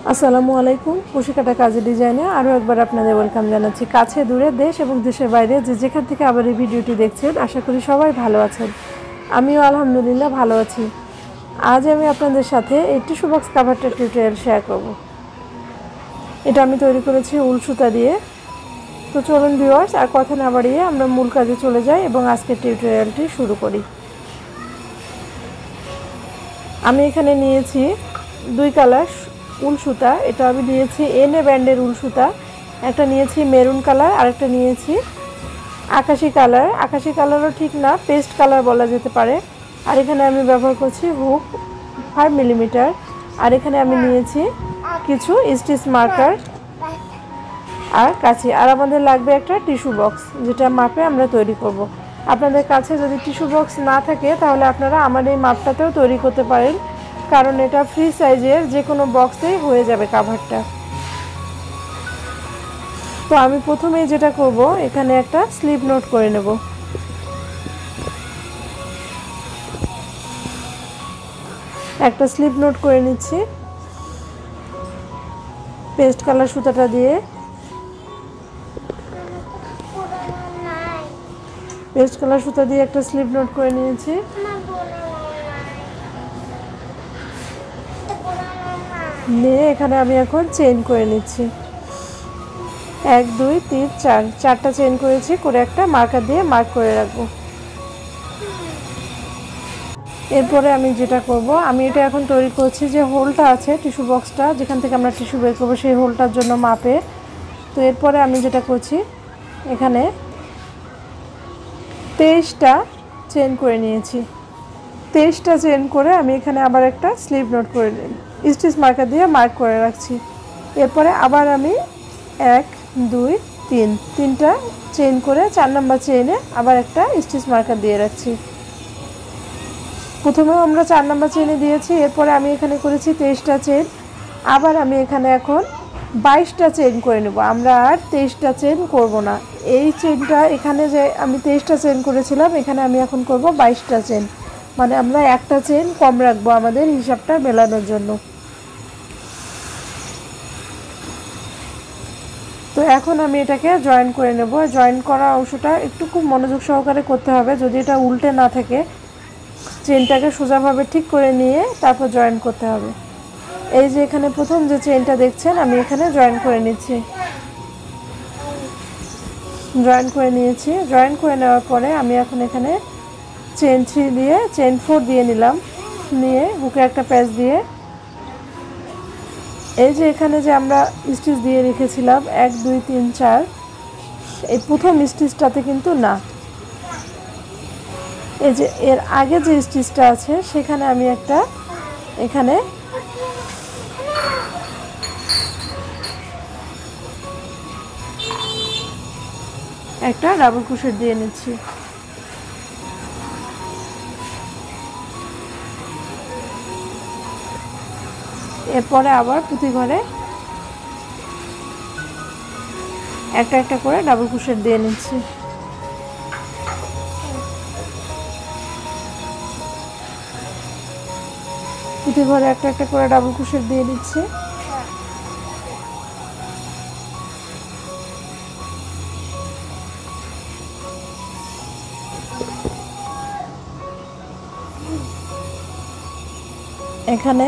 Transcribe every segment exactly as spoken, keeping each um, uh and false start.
আসসালামু আলাইকুম। কুশি কাটা কাজের ডিজাইনে আরও একবার আপনাদের ওয়েলকাম জানাচ্ছি। কাছে দূরে, দেশ এবং দেশের বাইরে যে যেখান থেকে আবার এই ভিডিওটি দেখছেন, আশা করি সবাই ভালো আছেন। আমিও আলহামদুলিল্লাহ ভালো আছি। আজ আমি আপনাদের সাথে এই টিস্যু বক্স কাভারটার টিউটোরিয়াল শেয়ার করব। এটা আমি তৈরি করেছি উল সুতা দিয়ে। তো চলুন ভিউয়ার্স, আর কথা না বাড়িয়ে আমরা মূল কাজে চলে যাই এবং আজকের টিউটোরিয়ালটি শুরু করি। আমি এখানে নিয়েছি দুই কালার উল সুতা। এটা আমি নিয়েছি এনে ব্যান্ডের উল সুতা, একটা নিয়েছি মেরুন কালার, আরেকটা নিয়েছি আকাশি কালার। আকাশি কালারও ঠিক না, পেস্ট কালার বলা যেতে পারে। আর এখানে আমি ব্যবহার করছি হুক ফাইভ মিলিমিটার। আর এখানে আমি নিয়েছি কিছু স্টিচ মার্কার আর কাঁচি। আর আমাদের লাগবে একটা টিস্যু বক্স, যেটা মাপে আমরা তৈরি করব। আপনাদের কাছে যদি টিস্যু বক্স না থাকে তাহলে আপনারা আমার এই মাপটাতেও তৈরি করতে পারেন, কারণ এটা ফ্রি সাইজের, যে কোনো বক্সেই হয়ে যাবে কাভারটা। তো আমি প্রথমেই যেটা করব, এখানে একটা স্লিপ নোট করে নেব। একটা স্লিপ নোট করে নিচ্ছি পেস্ট কালার সুতাটা দিয়ে। পেস্ট কালার সুতা দিয়ে একটা স্লিপ নোট করে নিয়েছি। নিয়ে এখানে আমি এখন চেইন করে নিচ্ছি। এক দুই তিন চার চারটা চেইন করেছি, করে একটা মার্কার দিয়ে মার্ক করে রাখবো। এরপরে আমি যেটা করব, আমি এটা এখন তৈরি করছি যে হোলটা আছে টিস্যু বক্সটা, যেখান থেকে আমরা টিস্যু বের করবো, সেই হোলটার জন্য মাপে। তো এরপরে আমি যেটা করছি, এখানে তেইশটা চেইন করে নিয়েছি। তেইশটা চেইন করে আমি এখানে আবার একটা স্লিপ নোট করে স্টিচ মার্কার দিয়ে মার্ক করে রাখছি। এরপরে আবার আমি এক দুই তিন তিনটা চেইন করে চার নাম্বার চেইনে আবার একটা স্টিচ মার্কার দিয়ে রাখছি। প্রথমেও আমরা চার নাম্বার চেইনে দিয়েছি, এরপরে আমি এখানে করেছি তেইশটা চেইন। আবার আমি এখানে এখন বাইশটা চেইন করে নেব। আমরা আর তেইশটা চেইন করব না। এই চেইনটা এখানে যে আমি তেইশটা চেইন করেছিলাম, এখানে আমি এখন করব বাইশটা চেইন, মানে আমরা একটা চেইন কম রাখবো আমাদের হিসাবটা মেলানোর জন্য। তো এখন আমি এটাকে জয়েন করে নেব। জয়েন করা অংশটা একটু খুব মনোযোগ সহকারে করতে হবে, যদি এটা উল্টে না থাকে। চেইনটাকে সোজাভাবে ঠিক করে নিয়ে তারপর জয়েন করতে হবে। এই যে এখানে প্রথম যে চেইনটা দেখছেন, আমি এখানে জয়েন করে নিচ্ছি। জয়েন করে নিয়েছি। জয়েন করে নেওয়ার পরে আমি এখন এখানে চেইন থ্রি দিয়ে চেইন ফোর দিয়ে নিলাম। নিয়ে হুকে একটা প্যাচ দিয়ে এই যে এখানে যে আমরা স্টিচ দিয়ে রেখেছিলাম এক দুই তিন চার, এই প্রথম স্টিচটাতে কিন্তু না, এই যে এর আগে যে স্টিচটা আছে সেখানে আমি একটা এখানে একটা ডাবল ক্রোশেট দিয়ে নিচ্ছি। এরপরে আবার প্রতি ঘরে একটা একটা করে ডাবল ক্রোশেট দিয়ে নিচ্ছি। প্রতি ঘরে একটা একটা করে ডাবল ক্রোশেট দিয়ে নিচ্ছি। এখানে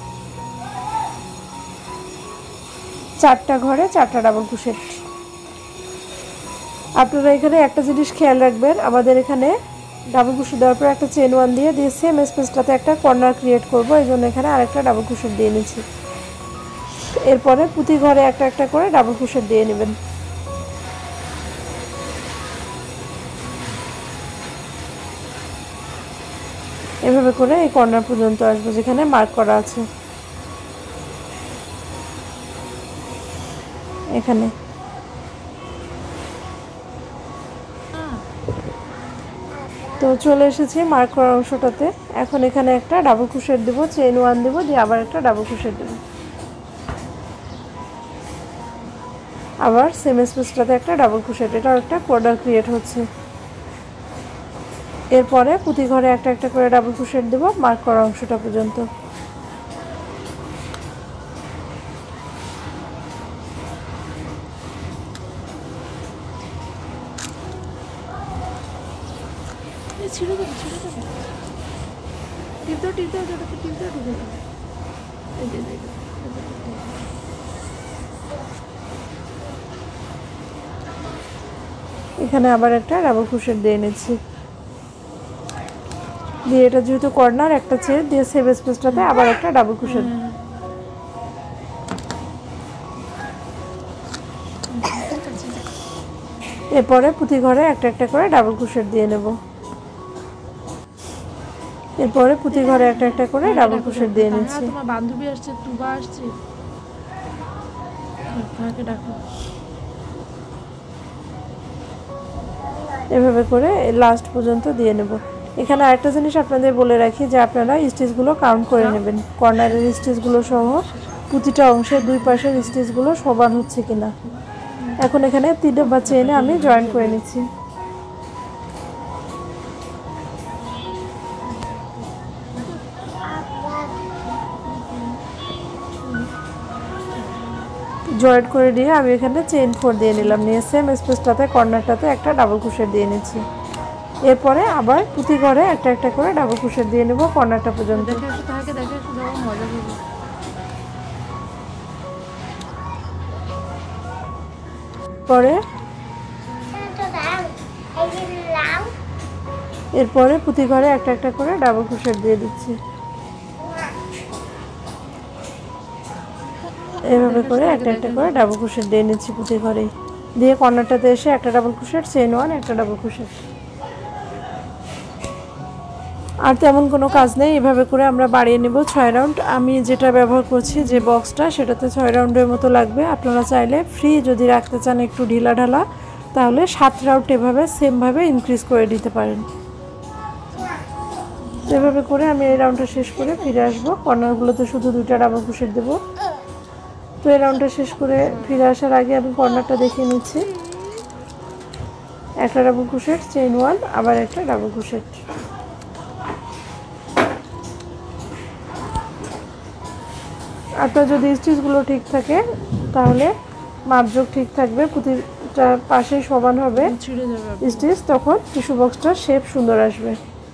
চারটা ঘরে চারটা ডাবল ক্রোশেট। আপনারা এখানে একটা জিনিস খেয়াল রাখবেন, আমাদের এখানে ডাবল ক্রোশেট দেওয়ার পর একটা চেন ওয়ান দিয়ে দিয়ে সেম স্পেসটাতে একটা কর্নার ক্রিয়েট করবো, এই জন্য এখানে আরেকটা ডাবল ক্রোশেট দিয়ে নিচ্ছি। এরপরে প্রতি ঘরে একটা একটা করে ডাবল ক্রোশেট দিয়ে নেবেন। এভাবে করে এই কর্নার পর্যন্ত আসবো যেখানে মার্ক করা আছে। এখানে তো চলে এসেছি মার্ক করা অংশটাতে। এখন এখানে একটা ডাবল ক্রোশেট দেবো, চেইন ওয়ান দেবো, দিয়ে আবার একটা ডাবল ক্রোশেট দেবো। আবার সেম স্পেসটাতে একটা ডাবল ক্রোশেট, এটাও একটা কর্নার ক্রিয়েট হচ্ছে। এরপরে প্রতি ঘরে একটা একটা করে ডাবল ক্রোশেট দেব মার্ক করা অংশটা পর্যন্ত। টিপ দাও টিপ দাও ওটাতে টিপ দাও ঢুকে দাও। এই যে এই যে, এখানে আবার একটা ডাবল ক্রোশেট দিয়ে নিচ্ছি, দিয়ে এটা যেহেতু কর্নার একটা ছেড়ে দিয়ে সেভ স্পেসটাতে আবার একটা ডাবল ক্রোশেট। এরপরে পুঁথি ঘরে একটা একটা করে ডাবল ক্রোশেট দিয়ে নেব। এরপরে পুঁথি ঘরে একটা একটা করে ডাবল ক্রোশেট দিয়ে নিচ্ছি। তোমার বান্ধবী আসছে, তুবা আসছে, তাকে ডাকো। এভাবে করে লাস্ট পর্যন্ত দিয়ে নেব। এখানে আরেকটা জিনিস আপনাদের বলে রাখি যে আপনারা স্টিচগুলো কাউন্ট করে নেবেন, কর্নারের স্টিচগুলো সহ প্রতিটা অংশের দুই পাশের স্টিচগুলো সমান হচ্ছে কিনা। এখন এখানে তিন বা চেইনে আমি জয়েন করে নিচ্ছি। জয়েন্ট করে দিয়ে আমি এখানে চেইন ফোর দিয়ে নিলাম, নিয়ে সেম স্পেসটাতে কর্নারটাতে একটা ডাবল ক্রোশেট দিয়ে নিচ্ছি। এরপরে আবার পুঁথি ঘরে একটা একটা করে ডাবল ক্রোশেট দিয়ে নেব কর্নারটা পর্যন্ত। পরে এরপরে পুঁথি ঘরে একটা একটা করে ডাবল ক্রোশেট দিয়ে দিচ্ছি। এভাবে করে একটা একটা করে ডাবল ক্রোশেট দিয়ে নিচ্ছি পুঁথি ঘরে, দিয়ে কর্নারটাতে এসে একটা ডাবল ক্রোশেট, চেইন ওয়ান, একটা ডাবল ক্রোশেট। আর তেমন কোনো কাজ নেই, এভাবে করে আমরা বাড়িয়ে নেব ছয় রাউন্ড। আমি যেটা ব্যবহার করছি যে বক্সটা, সেটাতে ছয় রাউন্ডের মতো লাগবে। আপনারা চাইলে ফ্রি যদি রাখতে চান একটু ঢিলা ঢালা, তাহলে সাত রাউন্ড এভাবে সেমভাবে ইনক্রিজ করে দিতে পারেন। এভাবে করে আমি এই রাউন্ডটা শেষ করে ফিরে আসবো। কর্নারগুলোতে শুধু দুইটা ডাবল ক্রোশেট দেবো। তো এই রাউন্ডটা শেষ করে ফিরে আসার আগে আমি কর্নারটা দেখিয়ে নিচ্ছি। একটা ডাবল ক্রোশেট, চেইন ওয়ান, আবার একটা ডাবল ক্রোশেট। আপনার যদি স্টিচগুলো ঠিক থাকে তাহলে মাপজোক ঠিক থাকবে, প্রতিটা পাশে সমান হবে স্টিচ, তখন টিস্যু বক্সটার শেপ সুন্দর আসবে।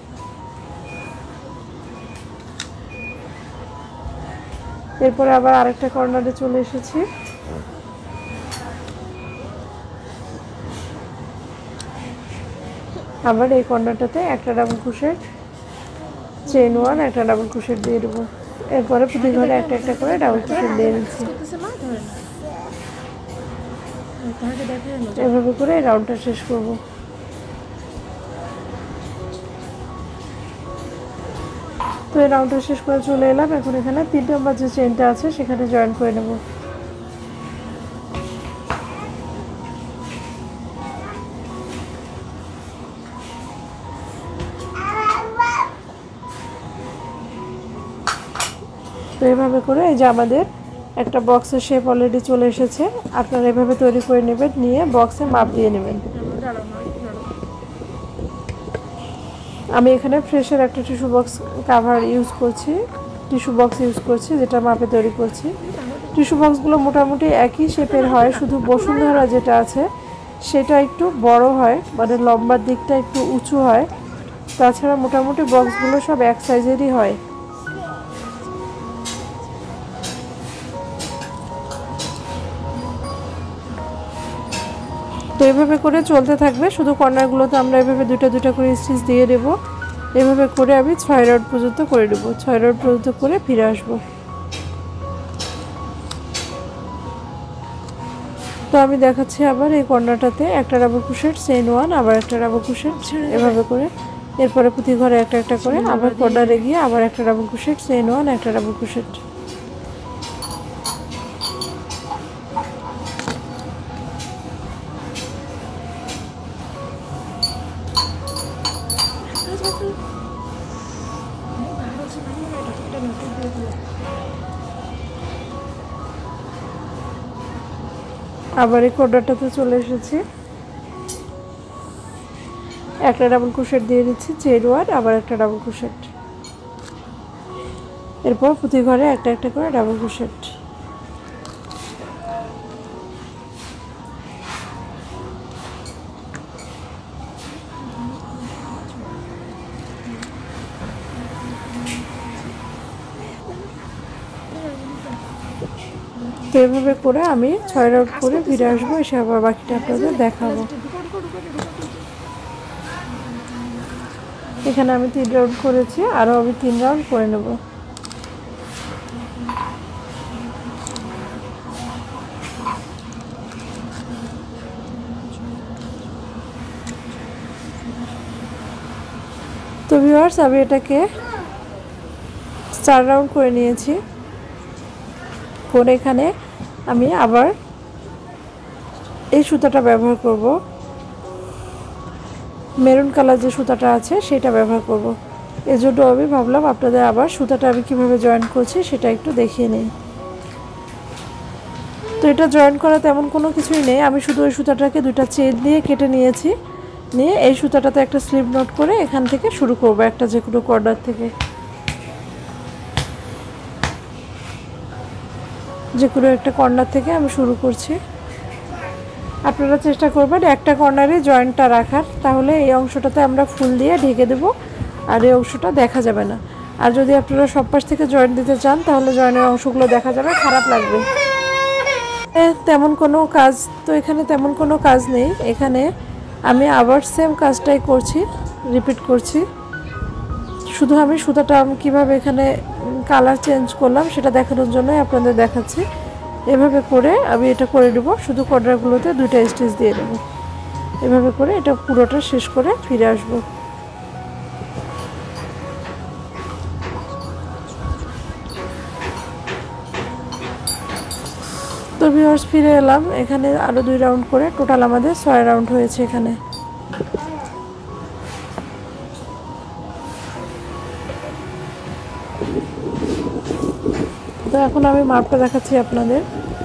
এরপরে আবার আরেকটা কর্নারে চলে এসেছি। আবার এই কর্নারটাতে একটা ডাবল ক্রোশেট, চেইন ওয়ান, একটা ডাবল ক্রোশেট দিয়ে দেবো। এরপরে পুঁথি ঘরে একটা একটা করে ডাবল ক্রোশেট দিয়ে নিচ্ছি। এভাবে করে এই রাউন্ডটা শেষ করব। তো এই রাউন্ডটা শেষ করে চলে এলাম। এখন এখানে তিন নম্বর যে চেইনটা আছে সেখানে জয়েন করে নেব। তো এভাবে করে এই যে আমাদের একটা বক্সের শেপ অলরেডি চলে এসেছে। আপনারা এভাবে তৈরি করে নেবেন, নিয়ে বক্সে মাপ দিয়ে নেবেন। আমি এখানে ফ্রেশের একটা টিস্যু বক্স কাভার ইউজ করছি, টিস্যু বক্স ইউজ করছি, যেটা মাপে তৈরি করছি। টিস্যু বক্সগুলো মোটামুটি একই শেপের হয়, শুধু বসুন্ধরা যেটা আছে সেটা একটু বড় হয়, মানে লম্বার দিকটা একটু উঁচু হয়। তাছাড়া মোটামুটি বক্সগুলো সব এক সাইজেরই হয়। তো এভাবে করে চলতে থাকবে, শুধু কর্নারগুলোতে আমরা এভাবে দুটো দুটো করে স্টিচ দিয়ে দেবো। এভাবে করে আমি ছয় রাউন্ড পর্যন্ত করে দেবো। ছয় রাউন্ড পর্যন্ত করে ফিরে আসবো। তো আমি দেখাচ্ছি আবার এই কর্নারটাতে একটা ডাবল ক্রোশেট, চেইন ওয়ান, আবার একটা ডাবল ক্রোশেট, এভাবে করে। এরপরে পুঁথি ঘরে একটা একটা করে আবার কর্নারে গিয়ে আবার একটা ডাবল ক্রোশেট, চেইন ওয়ান, একটা ডাবল ক্রোশেট। আবার এই কর্নারটাতে চলে এসেছি। একটা ডাবল ক্রোশেট দিয়ে দিচ্ছি, চেইন ওয়ান, আবার একটা ডাবল ক্রোশেট। এরপর পুঁথি ঘরে একটা একটা করে ডাবল ক্রোশেট। তো এভাবে করে আমি ছয় রাউন্ড করে ফিরে আসবো, এসে আবার বাকিটা আপনাদের দেখাবো। এখানে আমি তিন রাউন্ড করেছি, আরও আমি তিন রাউন্ড করে নেব। তো ভিউয়ার্স, আমি এটাকে চার রাউন্ড করে নিয়েছি। করে এখানে আমি আবার এই সুতাটা ব্যবহার করব, মেরুন কালার যে সুতাটা আছে সেটা ব্যবহার করব। এজন্য আমি ভাবলাম আপনাদের আবার সুতাটা আমি কিভাবে জয়েন করছি সেটা একটু দেখিয়ে নিই। তো এটা জয়েন করা তেমন কোনো কিছুই নেই, আমি শুধু ওই সুতাটাকে দুইটা চেন দিয়ে কেটে নিয়েছি। নিয়ে এই সুতাটাতে একটা স্লিপ নট করে এখান থেকে শুরু করব, একটা যে কোনো কর্নার থেকে, যে কোনো একটা কর্নার থেকে আমি শুরু করছি। আপনারা চেষ্টা করবেন একটা কর্নারে জয়েন্টটা রাখার, তাহলে এই অংশটাতে আমরা ফুল দিয়ে ঢেকে দেব আর এই অংশটা দেখা যাবে না। আর যদি আপনারা সব পাশ থেকে জয়েন্ট দিতে চান তাহলে জয়েন্টের অংশগুলো দেখা যাবে, খারাপ লাগবে। তেমন কোনো কাজ তো এখানে তেমন কোনো কাজ নেই, এখানে আমি আবার সেম কাজটাই করছি, রিপিট করছি। শুধু আমি সুতাটা আমি কীভাবে এখানে কালার চেঞ্জ করলাম সেটা দেখানোর জন্যই আপনাদের দেখাচ্ছি। এভাবে করে আমি এটা করে দেবো, শুধু কর্নারগুলোতে দুইটা স্টিচ দিয়ে দেব। এভাবে করে এটা পুরোটা শেষ করে ফিরে আসব। তো ভিউয়ার্স, ফিরে এলাম। এখানে আরও দুই রাউন্ড করে টোটাল আমাদের ছয় রাউন্ড হয়েছে এখানে। তো এখন আমি মাপটা দেখাচ্ছি আপনাদের।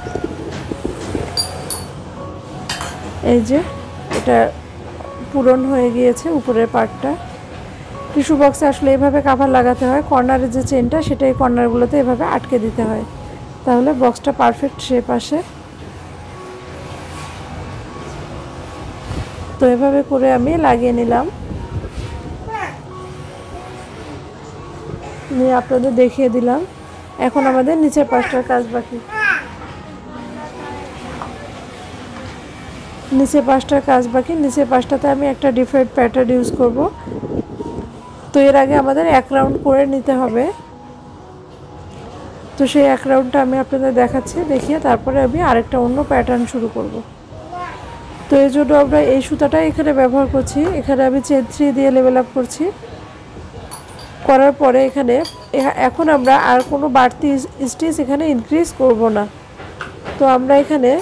এই যে এটা পূরণ হয়ে গিয়েছে উপরের পার্টটা। টিস্যু বক্সে আসলে এইভাবে কাভার লাগাতে হয়, কর্নারের যে চেনটা সেটা এই কর্নারগুলোতে এভাবে আটকে দিতে হয়, তাহলে বক্সটা পারফেক্ট শেপ আসে। তো এভাবে করে আমি লাগিয়ে নিলাম, নিয়ে আপনাদের দেখিয়ে দিলাম। এখন আমাদের নিচের পাশটার কাজ বাকি। নিচের পাশটার কাজ বাকি নিচের পাশটাতে আমি একটা ডিফারেন্ট প্যাটার্ন ইউজ করব। তো এর আগে আমাদের এক রাউন্ড করে নিতে হবে, তো সেই এক রাউন্ডটা আমি আপনাদের দেখাচ্ছি, দেখিয়ে তারপরে আমি আরেকটা অন্য প্যাটার্ন শুরু করব। তো এই জন্য আমরা এই সুতাটা এখানে ব্যবহার করছি। এখানে আমি চেন থ্রি দিয়ে লেভেল আপ করছি, করার পরে এখানে এখন আমরা আর কোনো বাড়তি স্টিচ এখানে ইনক্রিজ করব না। তো আমরা এখানে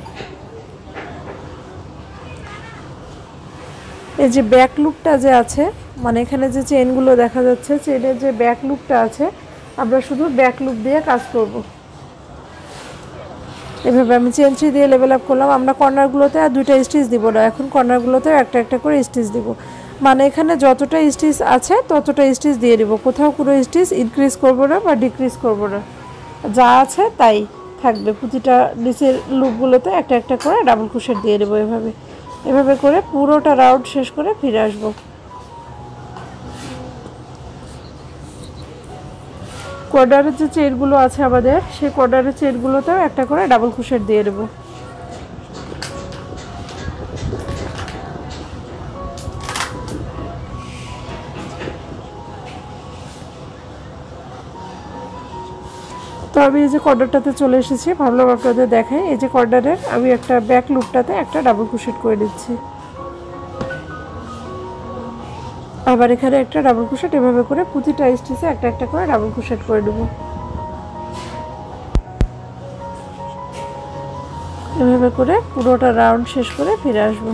এই যে ব্যাক লুপটা যে আছে, মানে এখানে যে চেনগুলো দেখা যাচ্ছে, চেনের যে ব্যাক লুপটা আছে, আমরা শুধু ব্যাক লুপ দিয়ে কাজ করব। এভাবে আমি চেন থ্রি দিয়ে লেভেল আপ করলাম। আমরা কর্নারগুলোতে আর দুইটা স্টিচ দিব না, এখন কর্নারগুলোতে একটা একটা করে স্টিচ দিব। মানে এখানে যতটা স্টিচ আছে ততটা স্টিচ দিয়ে দিব, কোথাও কোনো স্টিচ ইনক্রিজ করব না বা ডিক্রিজ করব না, যা আছে তাই থাকবে। প্রতিটা নিচের লুপগুলোতে একটা একটা করে ডাবল ক্রোশেট দিয়ে দেবো। এভাবে এভাবে করে পুরোটা রাউন্ড শেষ করে ফিরে আসব। কর্নারের যে চেনগুলো আছে আমাদের, সেই কর্নারের চেনগুলোতেও একটা করে ডাবল ক্রোশেট দিয়ে দেবো। তো আমি এই যে কর্নারটাতে চলে এসেছি, ভাবলাম আপনাদের দেখাই। এই যে কর্নারের আমি একটা ব্যাক লুপটাতে একটা ডাবল ক্রোশেট করে দিচ্ছি, আবার এখানে একটা ডাবল ক্রোশেট। এভাবে করে প্রতিটা স্টিচে একটা একটা করে ডাবল ক্রোশেট করে দেবো। এভাবে করে পুরোটা রাউন্ড শেষ করে ফিরে আসবো।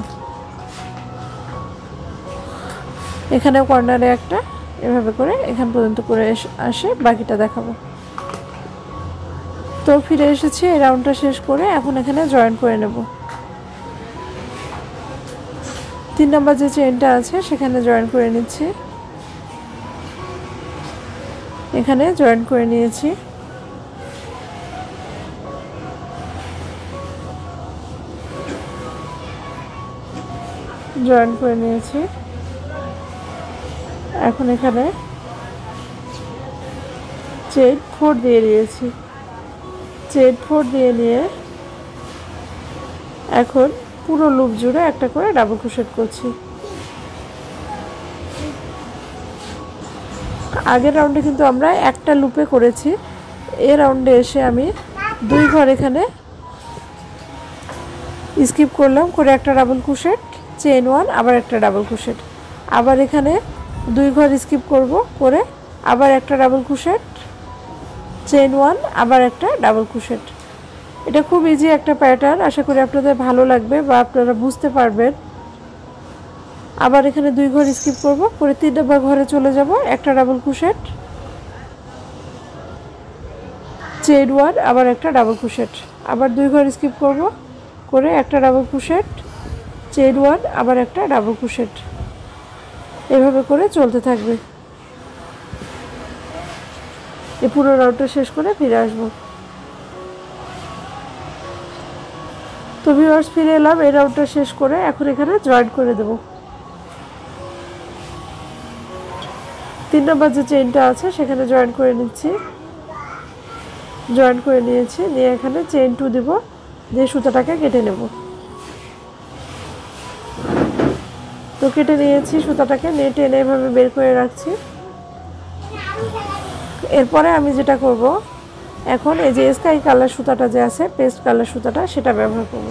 এখানে কর্নারে একটা এভাবে করে এখান পর্যন্ত করে আসে, বাকিটা দেখাবো। তো ফিরে এসেছি, এই রাউন্ডটা শেষ করে এখন এখানে জয়েন করে নেব। তিন নম্বর যে চেনটা আছে সেখানে জয়েন করে নিচ্ছি। এখানে জয়েন করে নিয়েছি। জয়েন করে নিয়েছি। এখন এখানে চেন ফোর দিয়ে দিয়েছি। চেন ফোর দিয়ে নিয়ে এখন পুরো লুপ জুড়ে একটা করে ডাবল ক্রোশেট করছি। আগের রাউন্ডে কিন্তু আমরা একটা লুপে করেছি, এই রাউন্ডে এসে আমি দুই ঘর এখানে স্কিপ করলাম, করে একটা ডাবল ক্রোশেট, চেন ওয়ান, আবার একটা ডাবল ক্রোশেট, আবার এখানে দুই ঘর স্কিপ করব, করে আবার একটা ডাবল ক্রোশেট, চেন ওয়ান, আবার একটা ডাবল ক্রোশেট। এটা খুব ইজি একটা প্যাটার্ন, আশা করি আপনাদের ভালো লাগবে বা আপনারা বুঝতে পারবেন। আবার এখানে দুই ঘর স্কিপ করব, করে তিন নম্বর ঘরে চলে যাব, একটা ডাবল ক্রোশেট, চেন ওয়ান, আবার একটা ডাবল ক্রোশেট, আবার দুই ঘর স্কিপ করব, করে একটা ডাবল ক্রোশেট, চেন ওয়ান, আবার একটা ডাবল ক্রোশেট। এভাবে করে চলতে থাকবে। এই পুরো রাউন্ডটা শেষ করে ফিরে আসবো। তো ভিউয়ার্স, ফিরে এলাম এই রাউন্ডটা শেষ করে। এখন এখানে জয়েন করে দেব। তিন নম্বর যে চেইনটা আছে সেখানে জয়েন করে নিচ্ছি, জয়েন করে নিয়েছি, নিয়ে এখানে চেইন টু দিব, দিয়ে সুতাটাকে কেটে নেব। তো কেটে নিয়েছি সুতাটাকে, নিয়ে টেনে এভাবে বের করে রাখছি। এরপরে আমি যেটা করব, এখন এই যে স্কাই কালার সুতাটা যে আছে, পেস্ট কালার সুতাটা, সেটা ব্যবহার করব।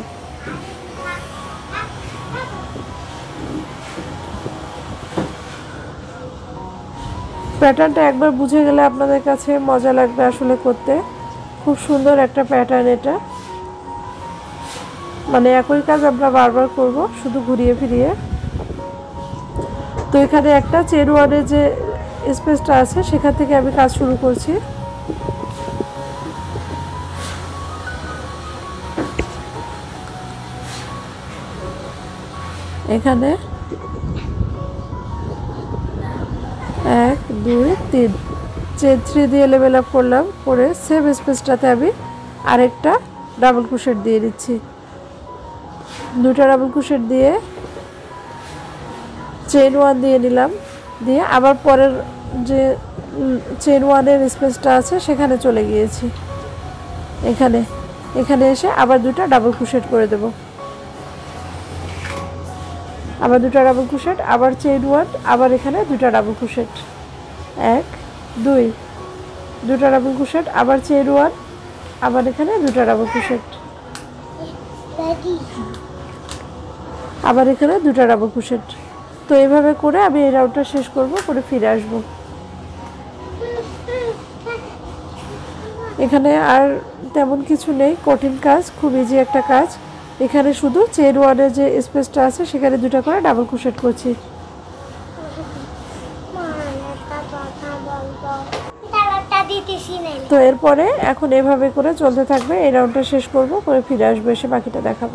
প্যাটার্নটা একবার বুঝে গেলে আপনাদের কাছে মজা লাগবে আসলে করতে। খুব সুন্দর একটা প্যাটার্ন এটা, মানে একই কাজ আমরা বারবার করব, শুধু ঘুরিয়ে ফিরিয়ে। তো এখানে একটা চেন ওয়ানের যে স্পেসটা আছে সেখান থেকে আমি কাজ শুরু করছি। এখানে এক দুই তিন চেন থ্রি দিয়ে লেভেল আপ করলাম, করে সেম স্পেসটাতে আমি আরেকটা ডাবল ক্রোশেট দিয়ে দিচ্ছি। দুটা ডাবল ক্রোশেট দিয়ে চেন ওয়ান দিয়ে নিলাম, দিয়ে আবার পরের যে চেন ওয়ানের স্পেসটা আছে সেখানে চলে গিয়েছি। এখানে এখানে এসে আবার দুটা ডাবল ক্রোশেট করে দেব, আবার দুটা ডাবল ক্রোশেট, আবার চেইন ওয়ান, আবার এখানে দুটা ডাবল ক্রোশেট, এক দুই, দুটা ডাবল ক্রোশেট, আবার চেইন ওয়ান, আবার এখানে দুটা ডাবল ক্রোশেট, আবার এখানে দুটা ডাবল ক্রোশেট। তো এইভাবে করে আমি এই রাউন্ডটা শেষ করব, করে ফিরে আসব। এখানে আর তেমন কিছু নেই, কঠিন কাজ, খুব ইজি একটা কাজ। এখানে শুধু চেন ওয়ানের যে স্পেসটা আছে সেখানে দুটো করে ডাবল ক্রোশেট করছি। তো এরপরে এখন এভাবে করে চলতে থাকবে, এই রাউন্ডটা শেষ করব, করে ফিরে আসবো, এসে বাকিটা দেখাবো।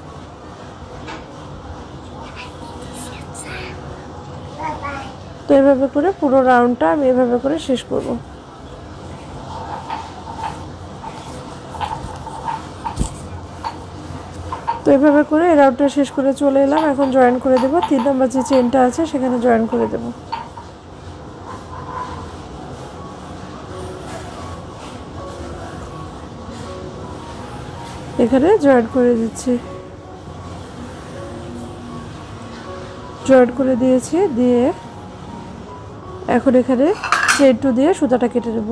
তো এভাবে করে পুরো রাউন্ডটা আমি এভাবে করে শেষ করব। তো এভাবে করে এই রাউন্ডটা শেষ করে চলে এলাম। এখন জয়েন করে দেব, তিন নম্বর যে চেনটা আছে সেখানে জয়েন করে দেব। এখানে জয়েন করে দিচ্ছি, জয়েন করে দিয়েছি, দিয়ে এখন এখানে চেন টু দিয়ে সুতাটা কেটে নেব।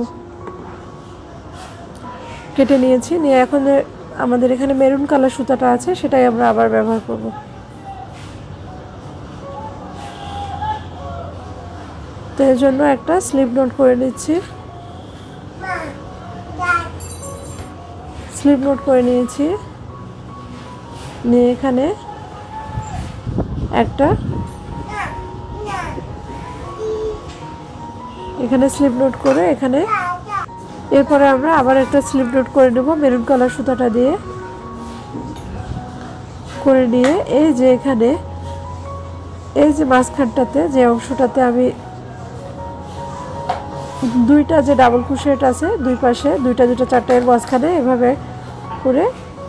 কেটে নিয়েছি, নিয়ে এখন আমাদের এখানে মেরুন কালার সুতাটা আছে সেটাই আমরা আবার ব্যবহার করব। তো এর জন্য একটা স্লিপ নোট করে নিচ্ছি, স্লিপ নোট করে নিয়েছি, নিয়ে এখানে একটা এখানে স্লিপ নোট করে এখানে, এরপরে আমরা আবার একটা স্লিপ নোট করে নেব মেরুন কালার সুতাটা দিয়ে, করে নিয়ে এই যে এখানে এই যে মাঝখানটাতে যে অংশটাতে আমি দুইটা যে ডাবল ক্রোশেট আছে দুই পাশে দুইটা দুটো চারটা, এর মাঝখানে এভাবে করে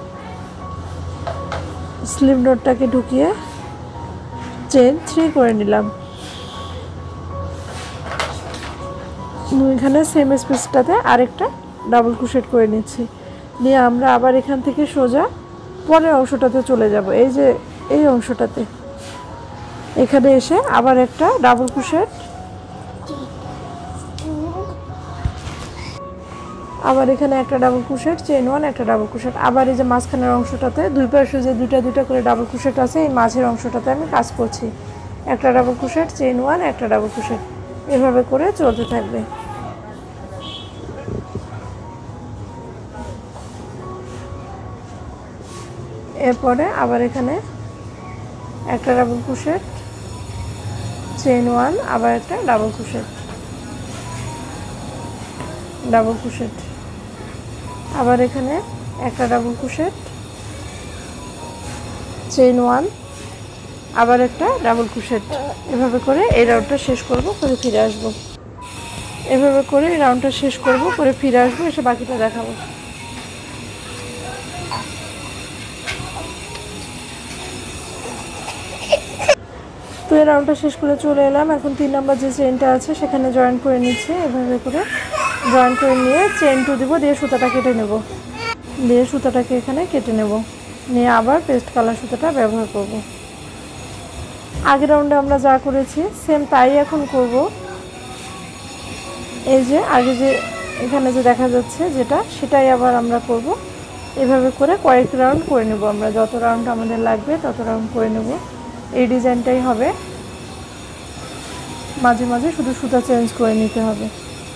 স্লিপ নোটটাকে ঢুকিয়ে চেন থ্রি করে নিলাম। এখানে সেম স্পেসটাতে আরেকটা ডাবল ক্রোশেট করে নিচ্ছি, নিয়ে আমরা আবার এখান থেকে সোজা পরের অংশটাতে চলে যাব। এই যে এই অংশটাতে এখানে এসে আবার একটা ডাবল ক্রোশেট, আবার এখানে একটা ডাবল ক্রোশেট, চেইন ওয়ান, একটা ডাবল ক্রোশেট। আবার এই যে মাঝখানের অংশটাতে দুই পাশে যে দুইটা দুইটা করে ডাবল ক্রোশেট আছে, এই মাঝের অংশটাতে আমি কাজ করছি। একটা ডাবল ক্রোশেট, চেইন ওয়ান, একটা ডাবল ক্রোশেট, এভাবে করে চলতে থাকবে। এরপরে আবার এখানে একটা ডাবল ক্রোশেট, চেইন ওয়ান, আবার একটা ডাবল ক্রোশেট, ডাবল ক্রোশেট, আবার এখানে একটা ডাবল ক্রোশেট, চেইন ওয়ান, আবার একটা ডাবল ক্রোশেট। এভাবে করে এই রাউন্ডটা শেষ করব, করে ফিরে আসব। এভাবে করে এই রাউন্ডটা শেষ করব, করে ফিরে আসবো, এসে বাকিটা দেখাবো। তো এই রাউন্ডটা শেষ করে চলে এলাম। এখন তিন নাম্বার যে চেইনটা আছে সেখানে জয়েন করে নিচ্ছে। এভাবে করে জয়েন করে নিয়ে চেইন টু দিব, দিয়ে সুতাটা কেটে নেব, দিয়ে সুতাটাকে এখানে কেটে নেব, নিয়ে আবার পেস্ট কালার সুতাটা ব্যবহার করব। আগের রাউন্ডে আমরা যা করেছি সেম তাই এখন করব। এই যে আগে যে এখানে যে দেখা যাচ্ছে যেটা, সেটাই আবার আমরা করব। এভাবে করে কয়েক রাউন্ড করে নেব আমরা, যত রাউন্ড আমাদের লাগবে তত রাউন্ড করে নেব। এই ডিজাইনটাই হবে, মাঝে মাঝে শুধু সুতা চেঞ্জ করে নিতে হবে।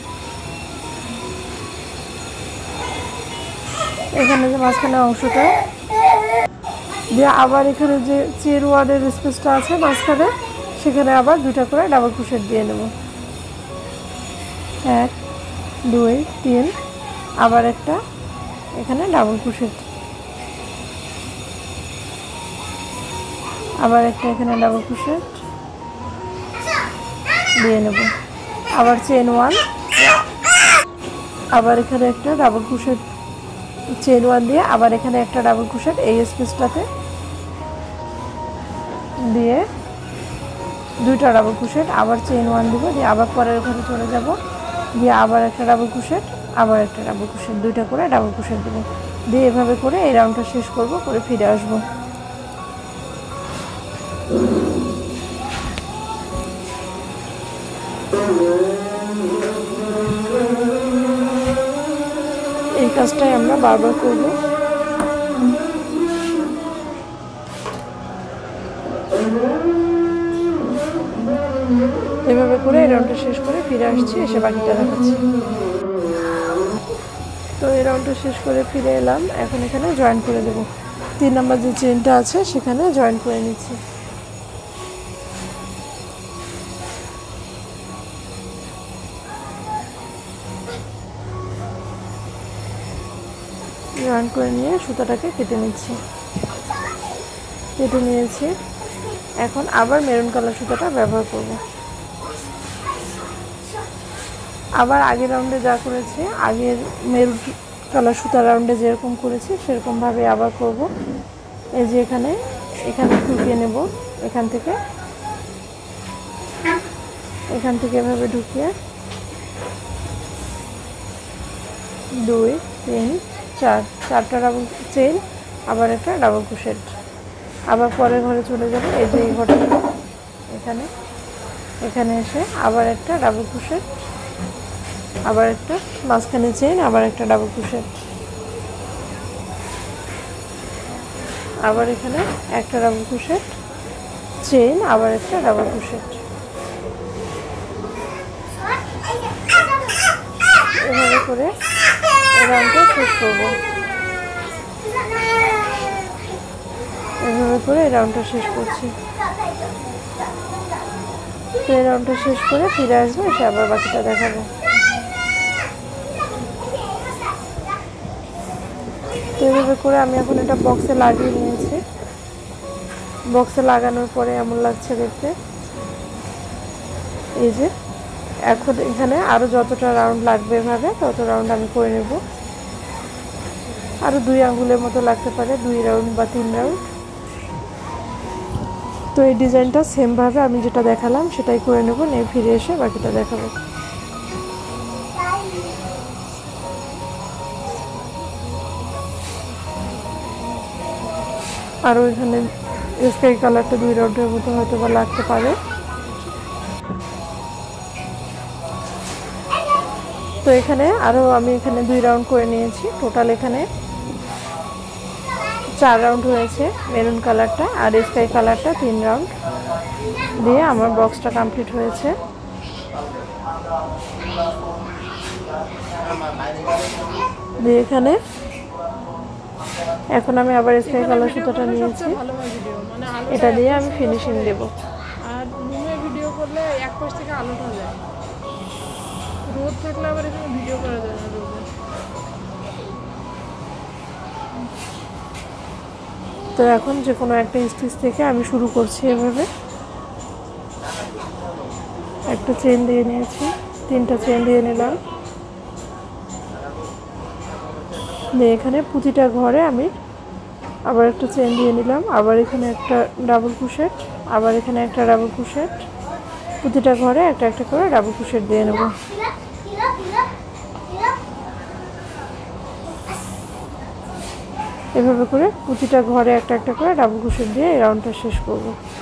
এখানে যে মাঝখানে অংশটা দিয়ে আবার এখানে যে চের ওয়ার্ডের স্পেসটা আছে মাঝখানে, সেখানে আবার দুইটা করে ডাবল ক্রোশেট দিয়ে নেব। এক, দুই, তিন, আবার একটা এখানে ডাবল ক্রোশেট, আবার একটা এখানে ডাবল ক্রোশেট দিয়ে নেব। আবার চেন ওয়ান, আবার এখানে একটা ডাবল ক্রোশেট, চেন ওয়ান দিয়ে আবার এখানে একটা ডাবল ক্রোশেট এই স্পেসটাতে দিয়ে দুইটা ডাবল ক্রোশেট, আবার চেন ওয়ান দিব, দিয়ে আবার পরের ঘরে চলে যাব, দিয়ে আবার একটা ডাবল ক্রোশেট, আবার একটা ডাবল ক্রোশেট, দুইটা করে ডাবল ক্রোশেট দেবো, দিয়ে এভাবে করে এই রাউন্ডটা শেষ করব, করে ফিরে আসব। এই কাজটাই আমরা বারবার করব। এভাবে করে এই রাউন্ডটা শেষ করে ফিরে আসছি, এসে বাকিটা দেখাচ্ছি। তো এই রাউন্ডটা শেষ করে ফিরে এলাম। এখন এখানে জয়েন করে দেব। তিন নাম্বার যে চেনটা আছে সেখানে জয়েন করে নিচ্ছি। জয়েন করে নিয়ে সুতাটাকে কেটে নিচ্ছি, কেটে নিয়েছি। এখন আবার মেরুন কালার সুতাটা ব্যবহার করব। আবার আগের রাউন্ডে যা করেছি, আগের মেরুন কালার সুতার রাউন্ডে যেরকম করেছি সেরকমভাবে আবার করব। এই যে এখানে এখানে ঢুকিয়ে নেব, এখান থেকে এখান থেকে এভাবে ঢুকিয়ে দুই, তিন, চার, চারটা ডাবল চেইন, আবার একটা ডাবল ক্রোশেট, আবার পরের ঘরে চলে যাব। এই যে এই ঘরটা এখানে এখানে এসে আবার একটা ডাবল ক্রোশেট, আবার একটা মাঝখানে চেইন, আবার একটা ডাবল ক্রোশেট, আবার এখানে একটা ডাবল ক্রোশেট, চেইন, আবার একটা ডাবল ক্রোশেট। এভাবে করে রাউন্ডটা শেষ করব। এভাবে করে এই রাউন্ডটা শেষ করছি। তো এই রাউন্ডটা শেষ করে ফিরে আসবো, এসে আবার বাকিটা দেখাবো। তো এইভাবে করে আমি এখন এটা বক্সে লাগিয়ে নিয়েছি। বক্সে লাগানোর পরে এমন লাগছে দেখতে। এই যে এখন এখানে আরও যতটা রাউন্ড লাগবে এভাবে তত রাউন্ড আমি করে নেব। আরও দুই আঙ্গুলের মতো লাগতে পারে, দুই রাউন্ড বা তিন রাউন্ড। তো এই ডিজাইনটা সেমভাবে আমি যেটা দেখালাম সেটাই করে নেব, নিয়ে ফিরে এসে বাকিটা দেখাবো। আরও এখানে স্কাই কালারটা দুই রাউন্ডের মতো হয়তো বা লাগতে পারে। তো এখানে আরও আমি এখানে দুই রাউন্ড করে নিয়েছি। টোটাল এখানে চার রাউন্ড হয়েছে। মেরুন কালারটা আর স্কাই কালারটা তিন রাউন্ড দিয়ে আমার বক্সটা কমপ্লিট হয়েছে। দিয়ে এখানে এখন আমি আবার স্কাই কালার সুতোটা নিয়েছি, এটা দিয়ে আমি ফিনিশিং দেব। আর রুমে ভিডিও করলে এক পাশ থেকে আলোটা যায়, রোদ থাকলে আবার এখানে ভিডিও করা যায় না রোদে। তো এখন যে কোনো একটা স্টিচ থেকে আমি শুরু করছি। এভাবে একটা চেন দিয়ে নিয়েছি, তিনটা চেন দিয়ে নিলাম। দিয়ে এখানে প্রতিটা ঘরে আমি আবার একটা চেন দিয়ে নিলাম, আবার এখানে একটা ডাবল ক্রোশেট, আবার এখানে একটা ডাবল ক্রোশেট, প্রতিটা ঘরে একটা একটা করে ডাবল ক্রোশেট দিয়ে নেব। এভাবে করে প্রতিটা ঘরে একটা একটা করে ডাবল ক্রোশেট দিয়ে এই রাউন্ডটা শেষ করব।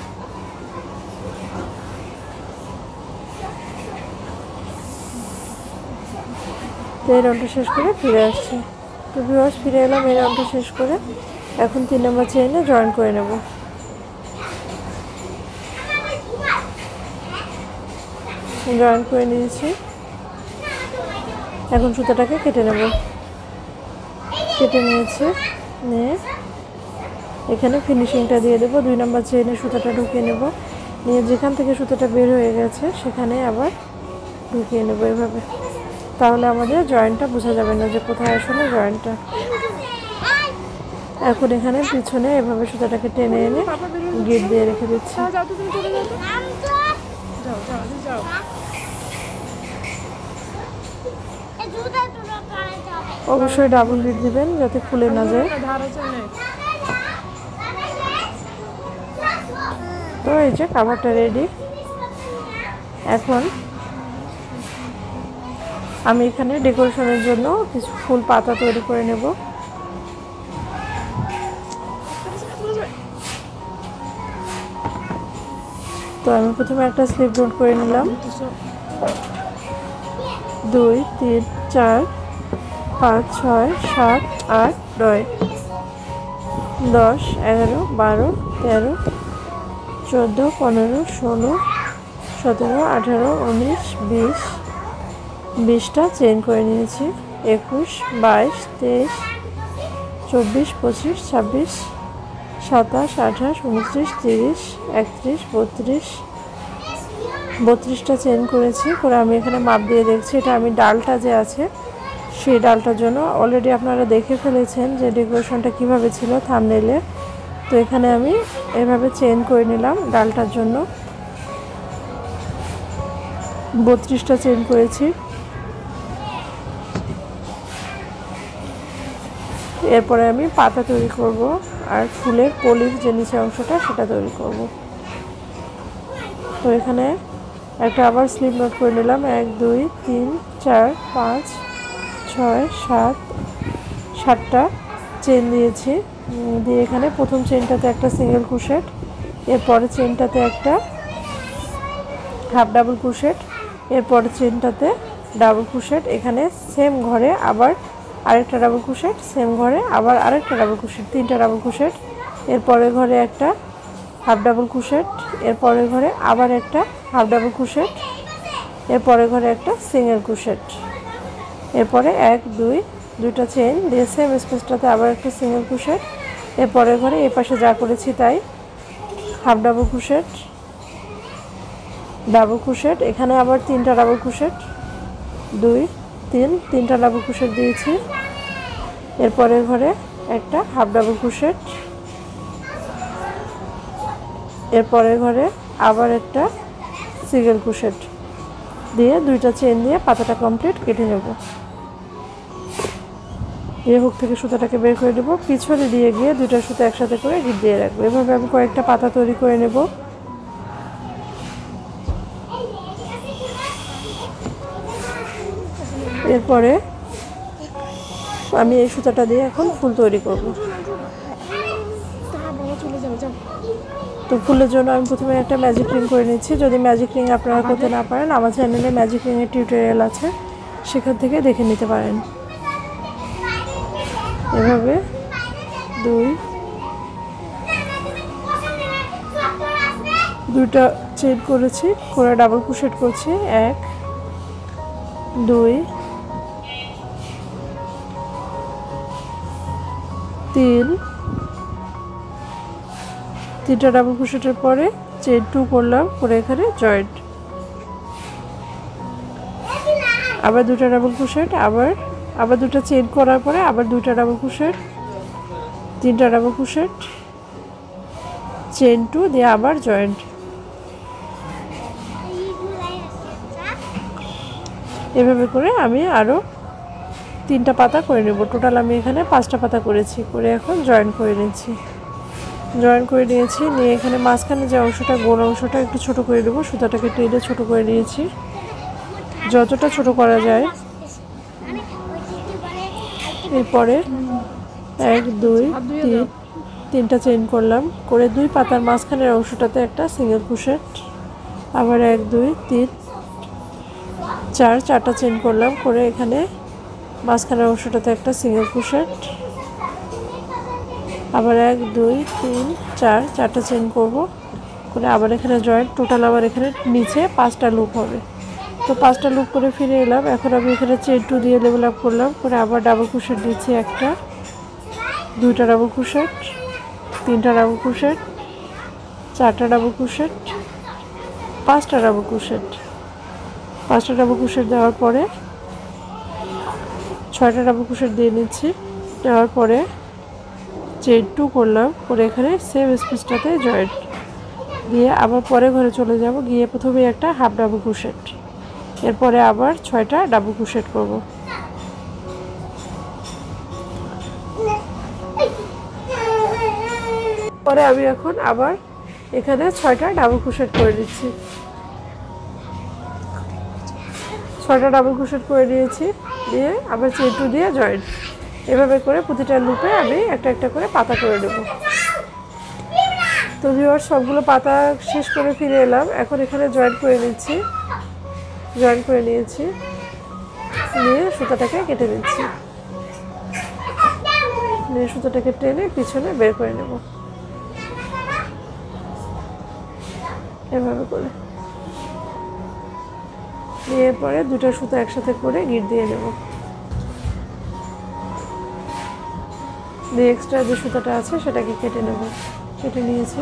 তো এই রাউন্ডটা শেষ করে ফিরে আসছি। তো ভিউয়ার্স, ফিরে এলাম এই রাউন্ডটা শেষ করে। এখন তিন নম্বর চেইনে জয়েন করে নেব। জয়েন করে নিয়েছি। এখন সুতাটাকে কেটে নেব। কেটে নিয়েছি, নিয়ে এখানে ফিনিশিংটা দিয়ে দেবো। দুই নম্বর চেইনে সুতাটা ঢুকিয়ে নেব, নিয়ে যেখান থেকে সুতাটা বের হয়ে গেছে সেখানে আবার ঢুকিয়ে নেব এভাবে। তাহলে আমাদের জয়েন্টটা বোঝা যাবে না যে কোথায় আসলে জয়েন্টটা। এখন এখানে পিছনে এভাবে সুতাটাকে টেনে এনে গিট দিয়ে রেখে দিচ্ছি। অবশ্যই ডাবল গিট দিবেন যাতে খুলে না যায়। তো এই যে কাভারটা রেডি। এখন আমি এখানে ডেকোরেশনের জন্য কিছু ফুল পাতা তৈরি করে নেব। তো আমি প্রথমে একটা স্লিপ নোট করে নিলাম। দুই তিন চার পাঁচ ছয় সাত আট নয় দশ এগারো বারো তেরো চোদ্দো পনেরো ষোলো সতেরো আঠারো উনিশ বিশ বিশটা চেইন করে নিয়েছি। একুশ বাইশ তেইশ চব্বিশ পঁচিশ ছাব্বিশ সাতাশ আঠাশ উনত্রিশ তিরিশ একত্রিশ বত্রিশ বত্রিশটা চেইন করেছি। করে আমি এখানে মাপ দিয়ে দেখছি। এটা আমি ডালটা যে আছে সেই ডালটার জন্য অলরেডি আপনারা দেখে ফেলেছেন যে ডেকোরেশনটা কিভাবে ছিল থাম্বনেইলে। তো এখানে আমি এভাবে চেইন করে নিলাম ডালটার জন্য। বত্রিশটা চেইন করেছি। এরপরে আমি পাতা তৈরি করব আর ফুলের কলির যে নিচে অংশটা সেটা তৈরি করব। তো এখানে একটা আবার স্লিপ নোট করে নিলাম। এক দুই তিন চার পাঁচ ছয় সাত সাতটা চেন দিয়েছি। দিয়ে এখানে প্রথম চেনটাতে একটা সিঙ্গেল ক্রোশেট, এরপরে চেনটাতে একটা হাফ ডাবল ক্রোশেট, এরপরে চেনটাতে ডাবল ক্রোশেট, এখানে সেম ঘরে আবার আরেকটা ডাবল ক্রোশেট, সেম ঘরে আবার আরেকটা ডাবল ক্রোশেট, তিনটা ডাবল ক্রোশেট, এরপরে ঘরে একটা হাফ ডাবল ক্রোশেট, এরপরে ঘরে আবার একটা হাফ ডাবল ক্রোশেট, এরপরে ঘরে একটা সিঙ্গেল ক্রোশেট, এরপরে এক দুই দুইটা চেইন দিয়ে সেম স্পেসটাতে আবার একটা সিঙ্গেল ক্রোশেট, এরপরে ঘরে এই পাশে যা করেছি তাই half double crochet, double crochet, এখানে আবার তিনটা ডাবল ক্রোশেট, দুই তিন তিনটা ডাবল ক্রোশেট দিয়েছি, এরপরের ঘরে একটা হাফ ডাবল ক্রোশেট, এরপরের ঘরে আবার একটা সিঙ্গেল ক্রোশেট দিয়ে দুইটা চেইন দিয়ে পাতাটা কমপ্লিট কেটে নেব। এই হুক থেকে সুতাটাকে বের করে দেবো, পিছনে দিয়ে গিয়ে দুইটা সুতা একসাথে করে গিট দিয়ে রাখবো। এভাবে আমি কয়েকটা পাতা তৈরি করে নেব। এরপরে আমি এই সুতাটা দিয়ে এখন ফুল তৈরি করব। তো ফুলের জন্য আমি প্রথমে একটা ম্যাজিক রিং করে নিচ্ছি। যদি ম্যাজিক রিং আপনারা করতে না পারেন, আমার চ্যানেলে ম্যাজিক রিংয়ের টিউটোরিয়াল আছে, সেখান থেকে দেখে নিতে পারেন। এভাবে দুই দুইটা চেইন করেছি, করে ডাবল ক্রোশেট করছি। এক দুই তিন, তিনটা ডাবল ক্রোশেটের পরে চেইন টু করলাম, করে এখানে জয়েন্ট, আবার দুটা ডাবল ক্রোশেট, আবার আবার দুটো চেইন করার পরে আবার দুইটা ডাবল ক্রোশেট, তিনটা ডাবল ক্রোশেট, চেইন টু দিয়ে আবার জয়েন্ট। এভাবে করে আমি আরও তিনটা পাতা করে নেব। টোটাল আমি এখানে পাঁচটা পাতা করেছি, করে এখন জয়েন করে নিচ্ছি। জয়েন করে নিয়েছি, নিয়ে এখানে মাঝখানে যে অংশটা গোল অংশটা একটু ছোট করে দেবো। সুতাটাকে টেনে ছোট করে নিয়েছি, যতটা ছোট করা যায়। এরপরে এক দুই তিন, তিনটা চেইন করলাম, করে দুই পাতার মাঝখানের অংশটাতে একটা সিঙ্গেল ক্রোশেট, আবার এক দুই তিন চার, চারটা চেইন করলাম, করে এখানে মাঝখানের অংশটাতে একটা সিঙ্গেল ক্রোশেট, আবার এক দুই তিন চার, চারটা চেইন করব, করে আবার এখানে জয়েন্ট। টোটাল আবার এখানে নিচে পাঁচটা লুপ হবে। তো পাঁচটা লুপ করে ফিরে এলাম। এখন আমি এখানে চেইন টু দিয়ে লেভেল আপ করলাম, করে আবার ডাবল ক্রোশেট দিচ্ছি, একটা দুইটা ডাবল ক্রোশেট, তিনটা ডাবল ক্রোশেট, চারটা ডাবল ক্রোশেট, পাঁচটা ডাবল ক্রোশেট। পাঁচটা ডাবল ক্রোশেট দেওয়ার পরে ছয়টা ডাবল ক্রোশেট দিয়ে নিচ্ছি। দেওয়ার পরে চেইন টু করলাম, করে এখানে সেম স্পেসটাতে জয়েন্ট দিয়ে আবার পরে ঘরে চলে যাব। গিয়ে প্রথমে একটা হাফ ডাবল ক্রোশেট, এরপরে আবার ছয়টা ডাবল ক্রোশেট করব। পরে আমি এখন আবার এখানে ছয়টা ডাবল ক্রোশেট করে দিচ্ছি। ছয়টা ডাবল ক্রোশেট করে দিয়েছি, দিয়ে আবার চেইন টু দিয়ে জয়েন্ট। এভাবে করে প্রতিটা লুপে আমি একটা একটা করে পাতা করে দেবো। তো ভিউয়ার্স, সবগুলো পাতা শেষ করে ফিরে এলাম। এখন এখানে জয়েন্ট করে নিচ্ছি, জয়েন্ট করে নিয়েছি, নিয়ে সুতাটাকে কেটে নিচ্ছি, নিয়ে সুতাটাকে টেনে পিছনে বের করে নেব এভাবে করে। নিয়ে পরে দুটো সুতা একসাথে করে গিট দিয়ে নেব। দিয়ে এক্সট্রা যে সুতাটা আছে সেটাকে কেটে নেব। কেটে নিয়েছি।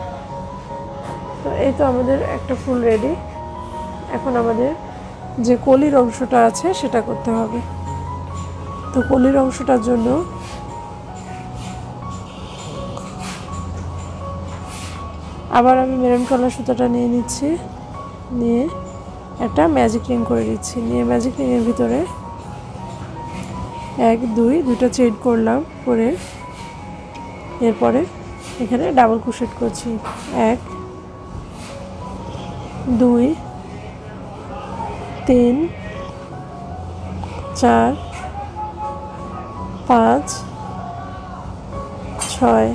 তো এই তো আমাদের একটা ফুল রেডি। এখন আমাদের যে কলির অংশটা আছে সেটা করতে হবে। তো কলির অংশটার জন্য আবার আমি মেরুন কালার সুতাটা নিয়ে নিচ্ছি, নিয়ে একটা ম্যাজিক রিং করে দিচ্ছি। নিয়ে ম্যাজিক রিংয়ের ভিতরে এক দুই দুটো চেইন করলাম, করে এরপরে এখানে ডাবল ক্রোশেট করছি। এক দুই তিন চার পাঁচ ছয়,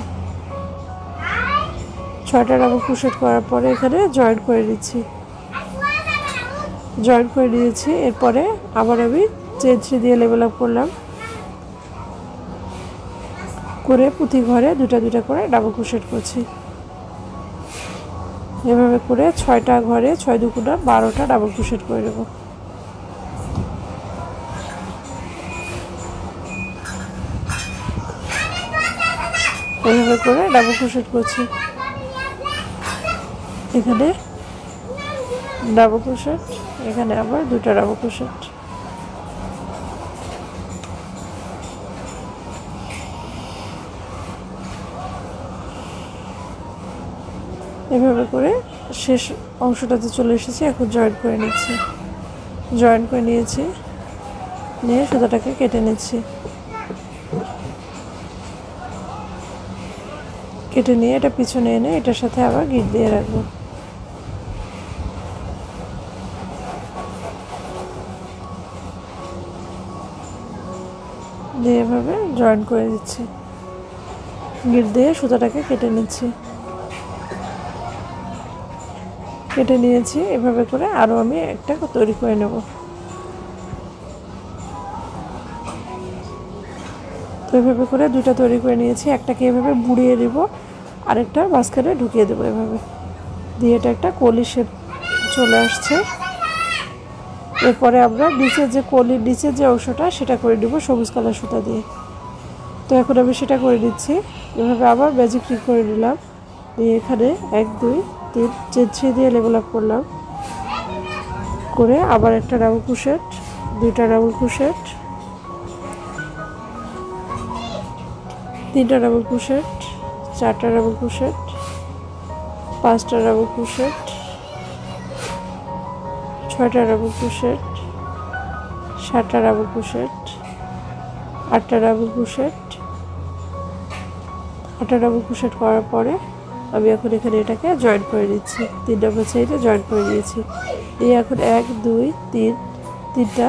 ছয়টা ডাবল ক্রোশেট করার পরে এখানে জয়েন্ট করে দিচ্ছি। জয়েন্ট করে দিয়েছি। এরপরে আবার আমি চেইন থ্রি দিয়ে লেভেল আপ করলাম, করে প্রতি ঘরে দুটা দুটা করে ডাবল ক্রোশেট করছি। এভাবে করে ছয়টা ঘরে ছয় দুগুণা বারোটা ডাবল ক্রোশেট করে নেব। এভাবে করে ডাবল ক্রোশেট করছি। এখানে ডাবল ক্রোশেট, এখানে আবার দুটা ডাবল ক্রোশেট। এভাবে করে শেষ অংশটাতে চলে এসেছি। এখন জয়েন্ট করে নিচ্ছি। জয়েন্ট করে নিয়েছি, নিয়ে সুতাটাকে কেটে নিচ্ছি। কেটে নিয়ে এটা পিছনে এনে এটার সাথে আবার গিট দিয়ে রাখবো। দিয়ে এভাবে জয়েন্ট করে দিচ্ছি। গিট দিয়ে সুতাটাকে কেটে নিচ্ছি। কেটে নিয়েছি। এভাবে করে আরও আমি একটা তৈরি করে নেব। তো এভাবে করে দুইটা তৈরি করে নিয়েছি। একটাকে এভাবে বুড়িয়ে দেবো, আরেকটা মাঝখানে ঢুকিয়ে দেবো এভাবে দিয়ে। এটা একটা কলি শেপ চলে আসছে। এরপরে আমরা নিচের যে কলির নিচের যে অংশটা সেটা করে নেব সবুজ কালার সুতা দিয়ে। তো এখন আমি সেটা করে দিচ্ছি। এভাবে আবার ম্যাজিক রিং করে নিলাম, দিয়ে এখানে এক দুই তিন চেঁচিয়ে দিয়ে লেভেল আপ করলাম, করে আবার একটা ডাবল ক্রোশেট, দুইটা ডাবল ক্রোশেট, তিনটা ডাবল ক্রোশেট, চারটা ডাবল ক্রোশেট, পাঁচটা ডাবল ক্রোশেট, ছয়টা ডাবল ক্রোশেট, সাতটা ডাবল ক্রোশেট, আটটা ডাবল ক্রোশেট। আটটা ডাবল ক্রোশেট করার পরে আমি এখন এখানে এটাকে জয়েন করে দিচ্ছি। তিন নম্বর চেইনে জয়েন করে দিয়েছি। এই এখন এক দুই তিন তিনটা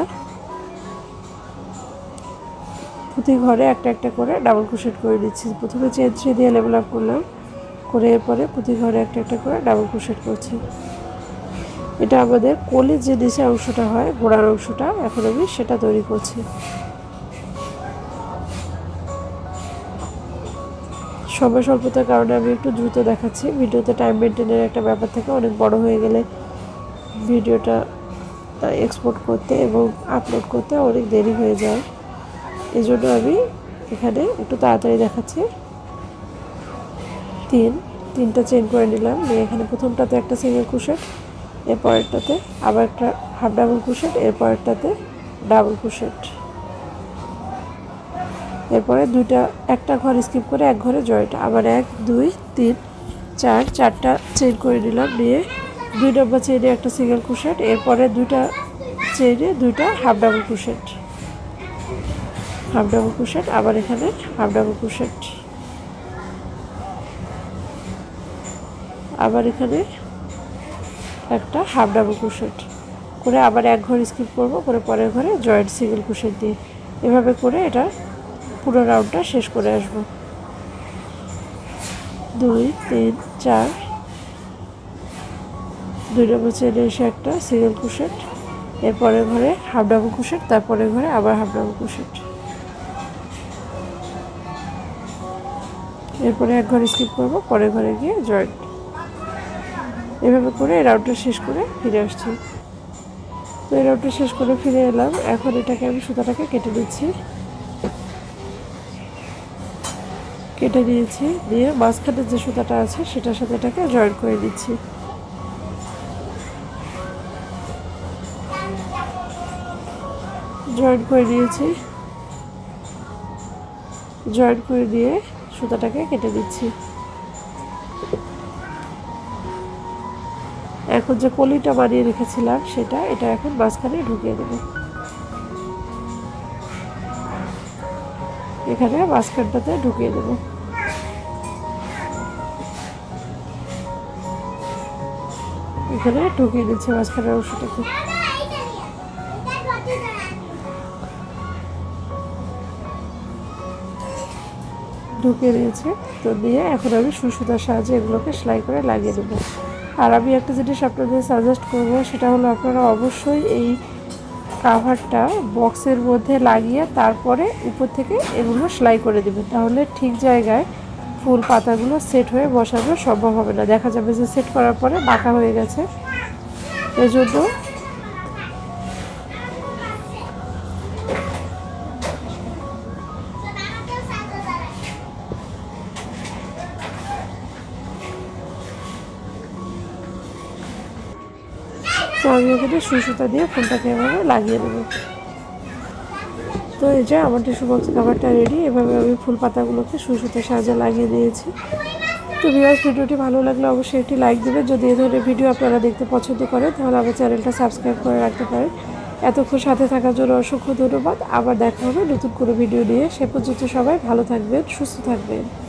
প্রতি ঘরে একটা একটা করে ডাবল ক্রোশেট করে দিচ্ছি। প্রথমে চেইন থ্রি দিয়ে লেভেল আপ করলাম, করে এরপরে প্রতি ঘরে একটা একটা করে ডাবল ক্রোশেট করছি। এটা আমাদের কলির যে নিচে অংশটা হয়, গোড়ার অংশটা, এখন আমি সেটা তৈরি করছি। সময় স্বল্পতার কারণে আমি একটু দ্রুত দেখাচ্ছি। ভিডিওতে টাইম মেনটেনের একটা ব্যাপার থাকে, অনেক বড় হয়ে গেলে ভিডিওটা এক্সপোর্ট করতে এবং আপলোড করতে অনেক দেরি হয়ে যায়। এই জন্য আমি এখানে একটু তাড়াতাড়ি দেখাচ্ছি। তিন তিনটা চেইন করে নিলাম, নিয়ে এখানে প্রথমটাতে একটা সিঙ্গেল ক্রোশেট, এর পরেরটাতে আবার একটা হাফ ডাবল ক্রোশেট, এর পরেরটাতে ডাবল ক্রোশেট। এরপরে দুইটা একটা ঘর স্কিপ করে এক ঘরে জয়েন্ট, আবার এক দুই তিন চার চারটা চেইন করে নিলাম, নিয়ে দুই নম্বর চেইনে একটা সিঙ্গেল ক্রোশেট, এরপরে দুইটা চেইনে দুইটা half double crochet, half double crochet, আবার এখানে হাফ ডাবল ক্রোশেট, আবার এখানে একটা হাফ ডাবল ক্রোশেট করে আবার এক ঘর স্কিপ করব, করে পরের ঘরে জয়েন্ট সিঙ্গেল ক্রোশেট দিয়ে এভাবে করে এটা পুরো রাউন্ডটা শেষ করে আসব। দুই তিন চার, দুই নম্বর চেইনে এসে একটা সিঙ্গেল ক্রোশেট, এরপরে ঘরে হাফ ডাবল ক্রোশেট, তারপরে ঘরে আবার হাফ ডাবল ক্রোশেট, এরপরে এক ঘর স্কিপ করব, পরের ঘরে গিয়ে জয়েন্ট। এভাবে করে এই রাউন্ডটা শেষ করে ফিরে আসছি। তো এই রাউন্ডটা শেষ করে ফিরে এলাম। এখন এটাকে আমি সুতাটাকে কেটে দিচ্ছি। কেটে দিয়েছি, দিয়ে মাঝখানের যে সুতাটা আছে সেটার সাথে এটাকে জয়েন করে দিচ্ছি। জয়েন করে দিয়েছি, জয়েন করে দিয়ে সুতাটাকে কেটে দিচ্ছি। এখন যে কলিটা বানিয়ে রেখেছিলাম সেটা এটা এখন মাঝখানে ঢুকিয়ে দেব। এখানে মাঝখানটাতে ঢুকিয়ে দেব। এখানে ঢুকিয়ে দিচ্ছি মাঝখানের অংশটাকে। ঢুকিয়ে দিয়েছে। তো দিয়ে এখন আমি সুই সুতার সাহায্যে এগুলোকে সেলাই করে লাগিয়ে দেবো। আর আমি একটা জিনিস আপনাদের সাজেস্ট করব, সেটা হলো আপনারা অবশ্যই এই কাভারটা বক্সের মধ্যে লাগিয়ে তারপরে উপর থেকে এগুলো সেলাই করে দেবেন, তাহলে ঠিক জায়গায় ফুল পাতাগুলো সেট হয়ে বসানো সম্ভব হবে না। দেখা যাবে যে সেট করার পরে বাঁকা হয়ে গেছে। এজন্য তো আমি এখানে সুই সুতা দিয়ে ফুলটাকে এভাবে লাগিয়ে দেবো। তো এই যে আমার টিস্যু বক্স কাভারটা রেডি। এভাবে আমি ফুল পাতাগুলোকে সুই সুতার সাহায্যে লাগিয়ে দিয়েছি। তো ভিউয়ার্স, ভিডিওটি ভালো লাগলে অবশ্যই একটি লাইক দেবেন। যদি এই ধরনের ভিডিও আপনারা দেখতে পছন্দ করেন তাহলে আমার চ্যানেলটা সাবস্ক্রাইব করে রাখতে পারেন। এতক্ষণ সাথে থাকার জন্য অসংখ্য ধন্যবাদ। আবার দেখা হবে নতুন কোনো ভিডিও নিয়ে। সে পর্যন্ত সবাই ভালো থাকবেন, সুস্থ থাকবেন।